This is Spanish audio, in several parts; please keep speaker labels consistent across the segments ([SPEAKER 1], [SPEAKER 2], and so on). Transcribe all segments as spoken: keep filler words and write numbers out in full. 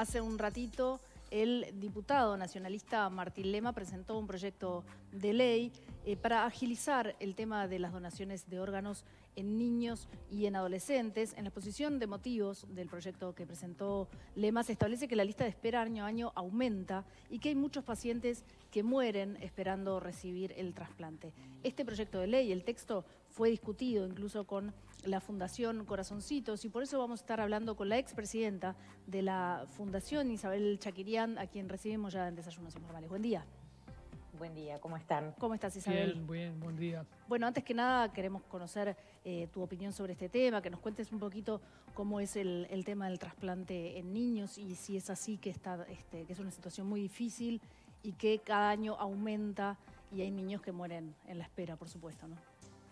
[SPEAKER 1] Hace un ratito el diputado nacionalista Martín Lema presentó un proyecto de ley eh, para agilizar el tema de las donaciones de órganos en niños y en adolescentes. En la exposición de motivos del proyecto que presentó Lema se establece que la lista de espera año a año aumenta y que hay muchos pacientes que mueren esperando recibir el trasplante. Este proyecto de ley, el texto, fue discutido incluso con la Fundación Corazoncitos y por eso vamos a estar hablando con la expresidenta de la Fundación, Isabel Chaquirián, a quien recibimos ya en Desayunos Informales. Buen día.
[SPEAKER 2] Buen día, ¿cómo están?
[SPEAKER 1] ¿Cómo estás, Isabel?
[SPEAKER 3] Bien, bien, buen día.
[SPEAKER 1] Bueno, antes que nada queremos conocer eh, tu opinión sobre este tema, que nos cuentes un poquito cómo es el, el tema del trasplante en niños y si es así que, está, este, que es una situación muy difícil y que cada año aumenta y hay niños que mueren en la espera, por supuesto, ¿no?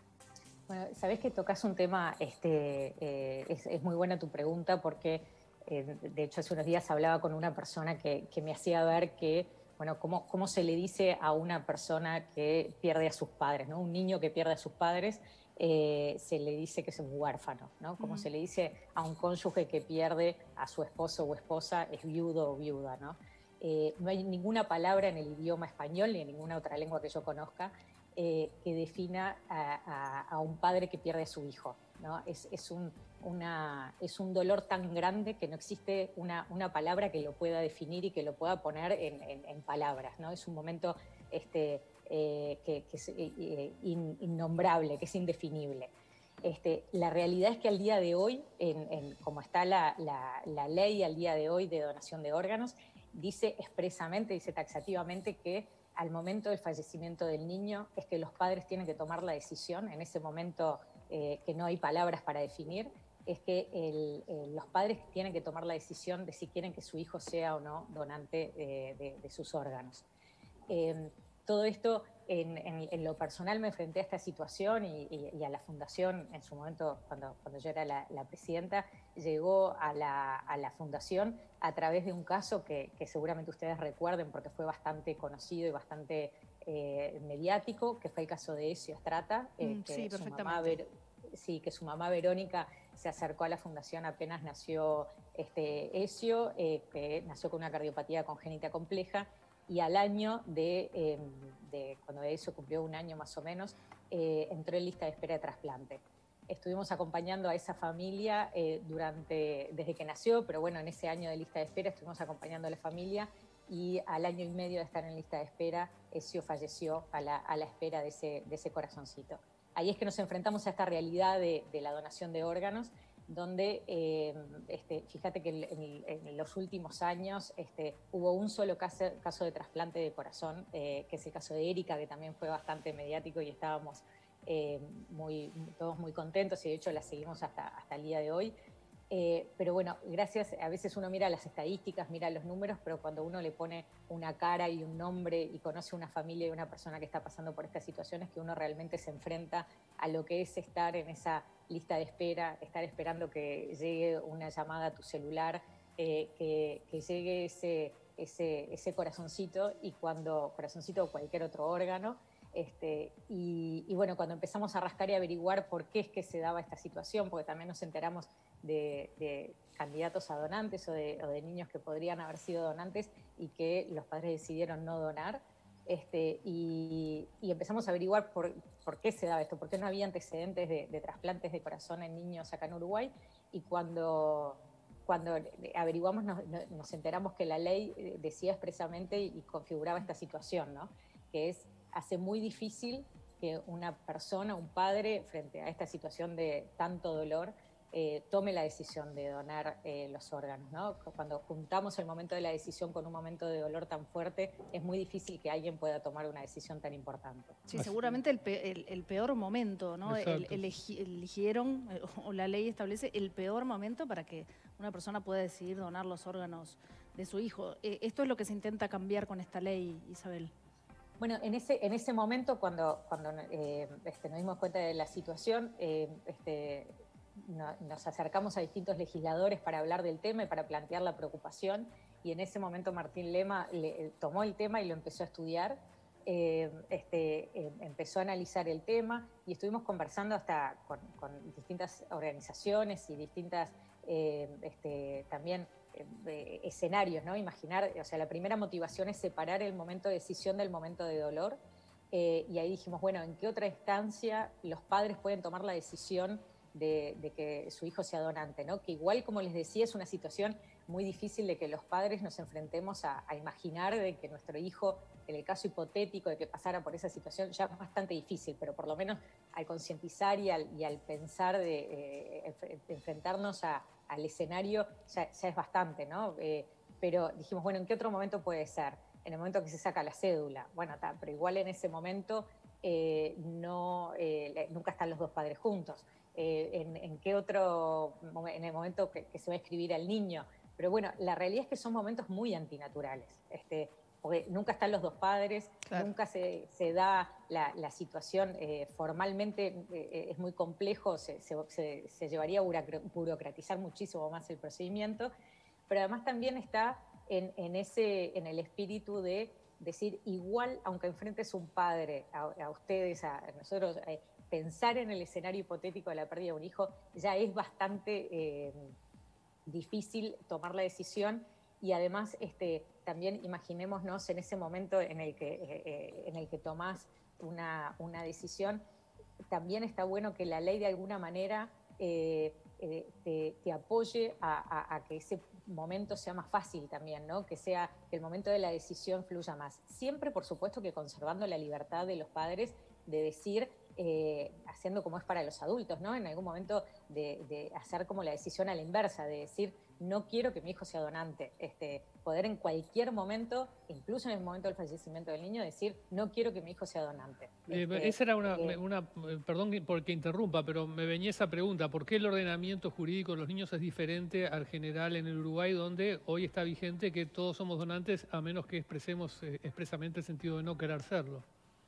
[SPEAKER 2] Bueno, sabés que tocas un tema, este, eh, es, es muy buena tu pregunta porque, eh, de hecho, hace unos días hablaba con una persona que, que me hacía ver que, bueno, cómo, cómo se le dice a una persona que pierde a sus padres, ¿no? Un niño que pierde a sus padres, eh, se le dice que es un huérfano, ¿no? Como
[SPEAKER 1] Uh-huh.
[SPEAKER 2] se le dice a un cónyuge que pierde a su esposo o esposa, es viudo o viuda, ¿no? Eh, no hay ninguna palabra en el idioma español ni en ninguna otra lengua que yo conozca Eh, que defina a, a, a un padre que pierde a su hijo, ¿no? Es, es, un, una, es un dolor tan grande que no existe una, una palabra que lo pueda definir y que lo pueda poner en, en, en palabras, ¿no? Es un momento este, eh, que, que es eh, in, innombrable, que es indefinible. Este, la realidad es que al día de hoy, en, en, como está la, la, la ley al día de hoy de donación de órganos, dice expresamente, dice taxativamente que al momento del fallecimiento del niño es que los padres tienen que tomar la decisión, en ese momento eh, que no hay palabras para definir, es que el, el, los padres tienen que tomar la decisión de si quieren que su hijo sea o no donante eh, de, de sus órganos. Eh, todo esto, en, en, en lo personal me enfrenté a esta situación y, y, y a la fundación, en su momento, cuando, cuando yo era la, la presidenta, llegó a la, a la fundación a través de un caso que, que seguramente ustedes recuerden porque fue bastante conocido y bastante eh, mediático, que fue el caso de Ezio Estrata, eh,
[SPEAKER 1] mm,
[SPEAKER 2] que,
[SPEAKER 1] sí,
[SPEAKER 2] su mamá,
[SPEAKER 1] perfectamente.
[SPEAKER 2] sí, que su mamá Verónica se acercó a la fundación apenas nació este, Ezio, eh, que nació con una cardiopatía congénita compleja, y al año de, eh, de cuando eso cumplió un año más o menos, eh, entró en lista de espera de trasplante. Estuvimos acompañando a esa familia eh, durante, desde que nació, pero bueno, en ese año de lista de espera estuvimos acompañando a la familia y al año y medio de estar en lista de espera, Ezio falleció a la, a la espera de ese, de ese corazoncito. Ahí es que nos enfrentamos a esta realidad de, de la donación de órganos, donde eh, este, fíjate que en, en los últimos años este, hubo un solo caso, caso de trasplante de corazón, eh, que es el caso de Erika, que también fue bastante mediático y estábamos eh, muy, todos muy contentos y de hecho la seguimos hasta, hasta el día de hoy. Eh, pero bueno, gracias, a veces uno mira las estadísticas, mira los números, pero cuando uno le pone una cara y un nombre y conoce una familia y una persona que está pasando por estas situaciones, que uno realmente se enfrenta a lo que es estar en esa lista de espera, estar esperando que llegue una llamada a tu celular, eh, que, que llegue ese, ese, ese corazoncito y cuando, corazoncito o cualquier otro órgano, Este, y, y bueno, cuando empezamos a rascar y averiguar por qué es que se daba esta situación, porque también nos enteramos de, de candidatos a donantes o de, o de niños que podrían haber sido donantes y que los padres decidieron no donar, este, y, y empezamos a averiguar por, por qué se daba esto, por qué no había antecedentes de, de trasplantes de corazón en niños acá en Uruguay, y cuando... Cuando averiguamos nos, nos enteramos que la ley decía expresamente y configuraba esta situación, ¿no? Que es, hace muy difícil que una persona, un padre, frente a esta situación de tanto dolor, eh, tome la decisión de donar eh, los órganos, ¿no? Cuando juntamos el momento de la decisión con un momento de dolor tan fuerte, es muy difícil que alguien pueda tomar una decisión tan importante.
[SPEAKER 1] Sí, seguramente el, pe el, el peor momento, ¿no? El, elegi eligieron, eh, o la ley establece el peor momento para que una persona pueda decidir donar los órganos de su hijo. Eh, esto es lo que se intenta cambiar con esta ley, Isabel.
[SPEAKER 2] Bueno, en ese, en ese momento, cuando, cuando eh, este, nos dimos cuenta de la situación, eh, este, no, nos acercamos a distintos legisladores para hablar del tema y para plantear la preocupación, y en ese momento Martín Lema le, tomó el tema y lo empezó a estudiar, eh, este, eh, empezó a analizar el tema y estuvimos conversando hasta con, con distintas organizaciones y distintas, eh, este, también eh, escenarios, ¿no? Imaginar, o sea, la primera motivación es separar el momento de decisión del momento de dolor. Eh, y ahí dijimos, bueno, ¿en qué otra instancia los padres pueden tomar la decisión de, de que su hijo sea donante, ¿no? Que igual, como les decía, es una situación muy difícil de que los padres nos enfrentemos a, a imaginar de que nuestro hijo, en el caso hipotético de que pasara por esa situación, ya es bastante difícil, pero por lo menos al concientizar y al, y al pensar de, eh, de enfrentarnos a, al escenario, ya, ya es bastante, ¿no? Eh, pero dijimos, bueno, ¿en qué otro momento puede ser? En el momento que se saca la cédula. Bueno, ta, pero igual en ese momento eh, no, eh, nunca están los dos padres juntos. Eh, en, ¿En qué otro, en el momento que, que se va a escribir al niño? Pero bueno, la realidad es que son momentos muy antinaturales, este, porque nunca están los dos padres, claro. Nunca se, se da la, la situación, eh, formalmente eh, es muy complejo, se, se, se, se llevaría a burocratizar muchísimo más el procedimiento, pero además también está en, en, ese, en el espíritu de decir, igual, aunque enfrentes un padre, a, a ustedes, a, a nosotros, eh, pensar en el escenario hipotético de la pérdida de un hijo ya es bastante eh, difícil tomar la decisión, y además este, también imaginémonos en ese momento en el que, eh, en el que tomás una, una decisión, también está bueno que la ley de alguna manera eh, eh, te, te apoye a, a, a que ese momento sea más fácil también, ¿no? Que sea que el momento de la decisión fluya más. Siempre, por supuesto, que conservando la libertad de los padres de decir, eh, haciendo como es para los adultos, ¿no? En algún momento de, de hacer como la decisión a la inversa, de decir, no quiero que mi hijo sea donante. Este, poder en cualquier momento, incluso en el momento del fallecimiento del niño, decir, no quiero que mi hijo sea donante.
[SPEAKER 3] Eh,
[SPEAKER 2] este,
[SPEAKER 3] esa era una,
[SPEAKER 2] eh,
[SPEAKER 3] una, perdón porque interrumpa, pero me venía esa pregunta, ¿por qué el ordenamiento jurídico de los niños es diferente al general en el Uruguay, donde hoy está vigente que todos somos donantes a menos que expresemos eh, expresamente el sentido de no querer serlo?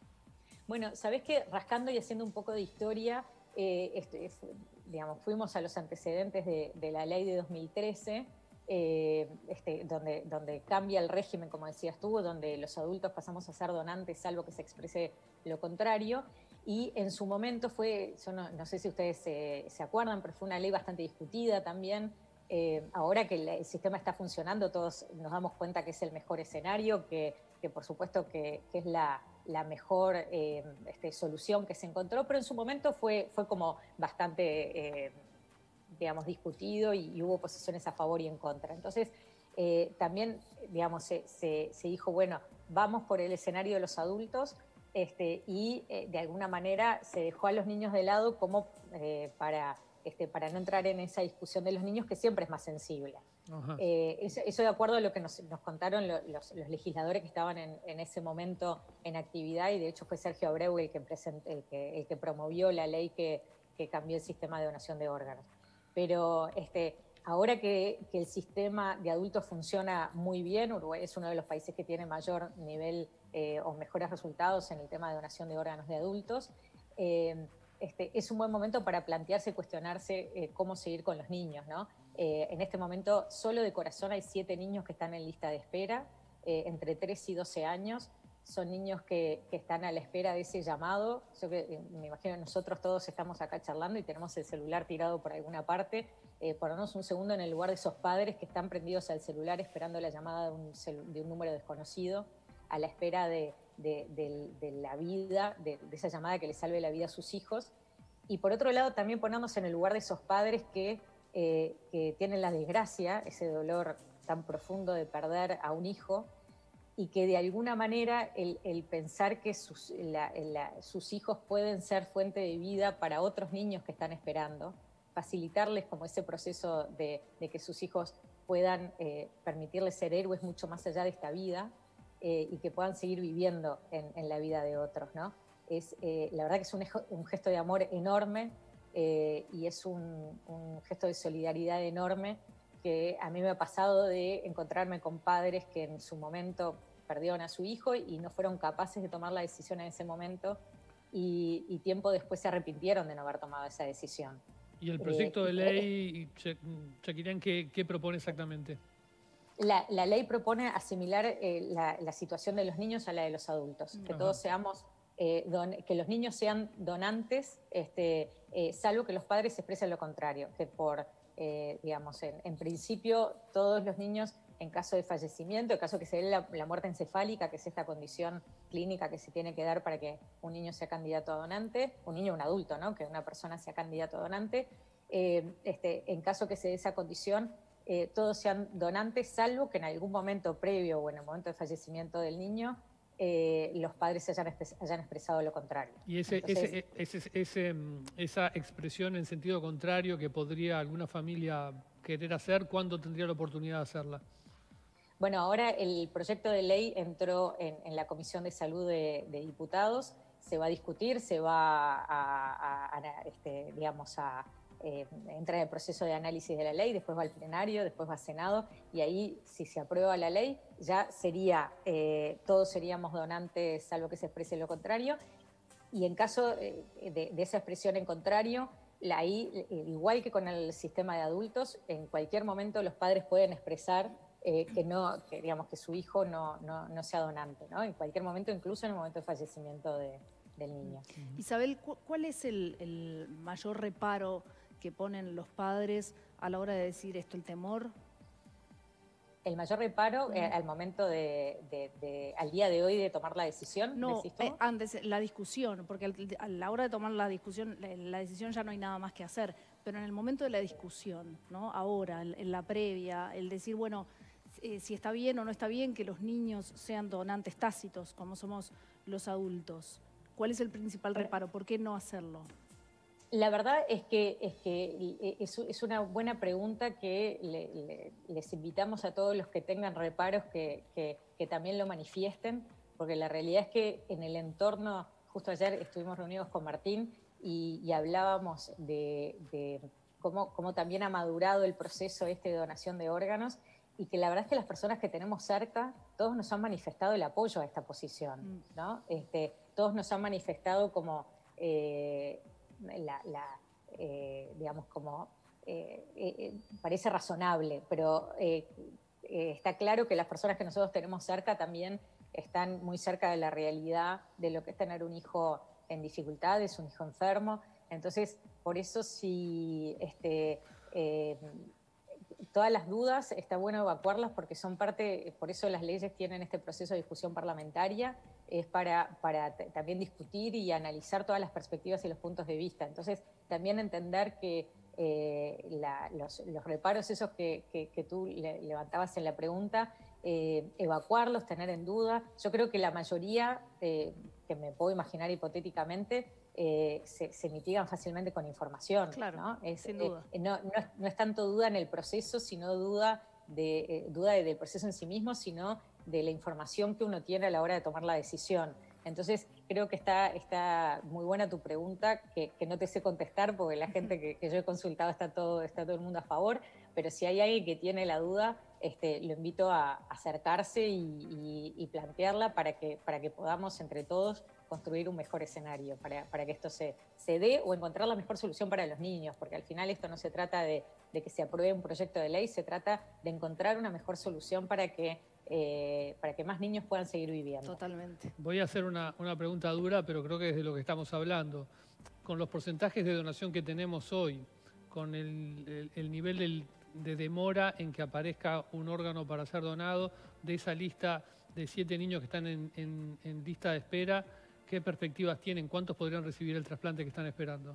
[SPEAKER 2] Bueno, ¿sabés qué? Rascando y haciendo un poco de historia, eh, este, digamos, fuimos a los antecedentes de, de la ley de dos mil trece, eh, este, donde, donde cambia el régimen, como decías tú, donde los adultos pasamos a ser donantes, salvo que se exprese lo contrario. Y en su momento fue, yo no, no sé si ustedes se, se acuerdan, pero fue una ley bastante discutida también. Eh, ahora que el, el sistema está funcionando, todos nos damos cuenta que es el mejor escenario, que, que por supuesto que, que es la, la mejor eh, este, solución que se encontró, pero en su momento fue, fue como bastante, eh, digamos, discutido y, y hubo posiciones a favor y en contra. Entonces, eh, también, digamos, se, se, se dijo, bueno, vamos por el escenario de los adultos, este, y eh, de alguna manera se dejó a los niños de lado como eh, para... Este, para no entrar en esa discusión de los niños, que siempre es más sensible. Eh, eso, eso de acuerdo a lo que nos, nos contaron lo, los, los legisladores que estaban en, en ese momento en actividad, y de hecho fue Sergio Abreu el que, present, el que, el que promovió la ley que, que cambió el sistema de donación de órganos. Pero este, ahora que, que el sistema de adultos funciona muy bien, Uruguay es uno de los países que tiene mayor nivel eh, o mejores resultados en el tema de donación de órganos de adultos, eh, Este, es un buen momento para plantearse y cuestionarse eh, cómo seguir con los niños, ¿no? Eh, en este momento, solo de corazón hay siete niños que están en lista de espera, eh, entre tres y doce años. Son niños que, que están a la espera de ese llamado. Yo que, eh, me imagino nosotros todos estamos acá charlando y tenemos el celular tirado por alguna parte. Eh, ponernos un segundo en el lugar de esos padres que están prendidos al celular esperando la llamada de un, de un número desconocido, a la espera de... De, de, de la vida, de, de esa llamada que le salve la vida a sus hijos. Y por otro lado también ponernos en el lugar de esos padres que, eh, que tienen la desgracia, ese dolor tan profundo de perder a un hijo, y que de alguna manera el, el pensar que sus, la, la, sus hijos pueden ser fuente de vida para otros niños que están esperando, facilitarles como ese proceso de, de que sus hijos puedan eh, permitirles ser héroes mucho más allá de esta vida, Eh, y que puedan seguir viviendo en, en la vida de otros, ¿no? Es, eh, la verdad que es un, un gesto de amor enorme eh, y es un, un gesto de solidaridad enorme que a mí me ha pasado de encontrarme con padres que en su momento perdieron a su hijo y no fueron capaces de tomar la decisión en ese momento, y, y tiempo después se arrepintieron de no haber tomado esa decisión.
[SPEAKER 3] ¿Y el proyecto eh, de ley, eh, Shakirán, ¿qué, qué propone exactamente?
[SPEAKER 2] La, la ley propone asimilar eh, la, la situación de los niños a la de los adultos, que Ajá. todos seamos, eh, don, que los niños sean donantes, este, eh, salvo que los padres expresen lo contrario, que por, eh, digamos, en, en principio todos los niños en caso de fallecimiento, en caso que se dé la, la muerte encefálica, que es esta condición clínica que se tiene que dar para que un niño sea candidato a donante, un niño o un adulto, ¿no? Que una persona sea candidato a donante, eh, este, en caso que se dé esa condición, eh, todos sean donantes, salvo que en algún momento previo o en el momento de fallecimiento del niño, eh, los padres hayan, expres hayan expresado lo contrario.
[SPEAKER 3] Y ese,
[SPEAKER 2] Entonces,
[SPEAKER 3] ese, ese, ese, esa expresión en sentido contrario que podría alguna familia querer hacer, ¿cuándo tendría la oportunidad de hacerla?
[SPEAKER 2] Bueno, ahora el proyecto de ley entró en, en la Comisión de Salud de, de Diputados, se va a discutir, se va a, a, a este, digamos, a eh, entrar en el proceso de análisis de la ley, después va al plenario, después va al Senado, y ahí, si se aprueba la ley, ya sería, eh, todos seríamos donantes, salvo que se exprese lo contrario, y en caso de, de esa expresión en contrario, la, ahí, igual que con el sistema de adultos, en cualquier momento los padres pueden expresar Eh, que no, que digamos que su hijo no, no, no sea donante, ¿no? En cualquier momento, incluso en el momento de fallecimiento de, del niño.
[SPEAKER 1] Isabel, ¿cuál es el, el mayor reparo que ponen los padres a la hora de decir esto, el temor?
[SPEAKER 2] El mayor reparo eh, al momento de, de, de, al día de hoy de tomar la decisión,
[SPEAKER 1] no,
[SPEAKER 2] ¿decís tú?
[SPEAKER 1] Eh, antes, la discusión, porque al, a la hora de tomar la discusión, la, la decisión ya no hay nada más que hacer, pero en el momento de la discusión, ¿no? Ahora, en, en la previa, el decir, bueno, Eh, si está bien o no está bien que los niños sean donantes tácitos, como somos los adultos. ¿Cuál es el principal reparo? ¿Por qué no hacerlo?
[SPEAKER 2] La verdad es que es, que es, es una buena pregunta que le, le, les invitamos a todos los que tengan reparos que, que, que también lo manifiesten, porque la realidad es que en el entorno, justo ayer estuvimos reunidos con Martín y, y hablábamos de, de cómo, cómo también ha madurado el proceso este de donación de órganos, y que la verdad es que las personas que tenemos cerca, todos nos han manifestado el apoyo a esta posición, ¿no? Este, todos nos han manifestado como, eh, la, la, eh, digamos, como, eh, eh, parece razonable, pero eh, eh, está claro que las personas que nosotros tenemos cerca también están muy cerca de la realidad de lo que es tener un hijo en dificultades, un hijo enfermo. Entonces, por eso si... Este, eh, todas las dudas está bueno evacuarlas porque son parte, por eso las leyes tienen este proceso de discusión parlamentaria, es para, para también discutir y analizar todas las perspectivas y los puntos de vista. Entonces, también entender que eh, la, los, los reparos esos que, que, que tú le, levantabas en la pregunta, eh, evacuarlos, tener en duda. Yo creo que la mayoría, eh, que me puedo imaginar hipotéticamente, Eh, se, se mitigan fácilmente con información.
[SPEAKER 1] Claro,
[SPEAKER 2] ¿no? Es,
[SPEAKER 1] sin duda.
[SPEAKER 2] Eh, no, no, es, no es tanto duda en el proceso, sino duda, de, eh, duda de, del proceso en sí mismo, sino de la información que uno tiene a la hora de tomar la decisión. Entonces, creo que está, está muy buena tu pregunta, que, que no te sé contestar, porque la gente que, que yo he consultado está todo, está todo el mundo a favor, pero si hay alguien que tiene la duda, este, lo invito a acercarse y, y, y plantearla para que, para que podamos entre todos construir un mejor escenario para, para que esto se, se dé o encontrar la mejor solución para los niños, porque al final esto no se trata de, de que se apruebe un proyecto de ley, se trata de encontrar una mejor solución para que, eh, para que más niños puedan seguir viviendo.
[SPEAKER 1] Totalmente.
[SPEAKER 3] Voy a hacer una, una pregunta dura, pero creo que es de lo que estamos hablando. Con los porcentajes de donación que tenemos hoy, con el, el, el nivel del, de demora en que aparezca un órgano para ser donado, de esa lista de siete niños que están en, en, en lista de espera, ¿qué perspectivas tienen? ¿Cuántos podrían recibir el trasplante que están esperando?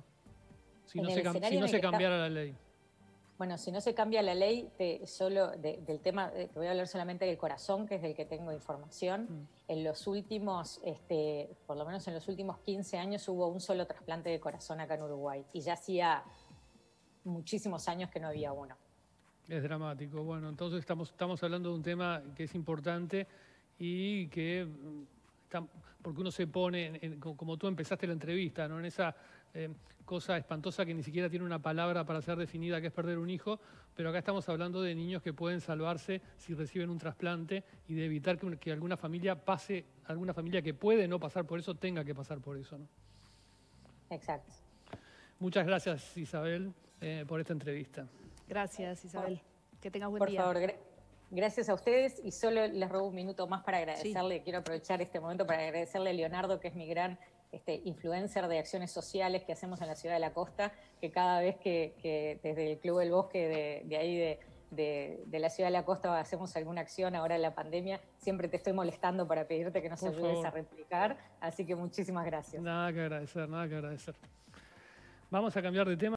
[SPEAKER 3] Si no se, si no se cambiara está... la ley.
[SPEAKER 2] Bueno, si no se cambia la ley, te, solo de, del tema, te voy a hablar solamente del corazón, que es del que tengo información. Mm. En los últimos, este, por lo menos en los últimos quince años, hubo un solo trasplante de corazón acá en Uruguay. Y ya hacía muchísimos años que no había uno.
[SPEAKER 3] Es dramático. Bueno, entonces estamos, estamos hablando de un tema que es importante y que... porque uno se pone, en, en, como tú empezaste la entrevista, ¿no? En esa eh, cosa espantosa que ni siquiera tiene una palabra para ser definida, que es perder un hijo, pero acá estamos hablando de niños que pueden salvarse si reciben un trasplante y de evitar que, que alguna familia pase, alguna familia que puede no pasar por eso, tenga que pasar por eso, ¿no?
[SPEAKER 2] Exacto.
[SPEAKER 3] Muchas gracias, Isabel, eh, por esta entrevista.
[SPEAKER 1] Gracias, Isabel. Por, que tengas buen
[SPEAKER 2] por
[SPEAKER 1] día.
[SPEAKER 2] Por favor, gracias a ustedes y solo les robo un minuto más para agradecerle, sí. Quiero aprovechar este momento para agradecerle a Leonardo, que es mi gran este, influencer de acciones sociales que hacemos en la Ciudad de la Costa, que cada vez que, que desde el Club del Bosque de, de ahí de, de, de la Ciudad de la Costa hacemos alguna acción ahora en la pandemia, siempre te estoy molestando para pedirte que nos
[SPEAKER 3] Por
[SPEAKER 2] ayudes
[SPEAKER 3] favor.
[SPEAKER 2] a replicar, así que muchísimas gracias.
[SPEAKER 3] Nada que agradecer, nada que agradecer. Vamos a cambiar de tema.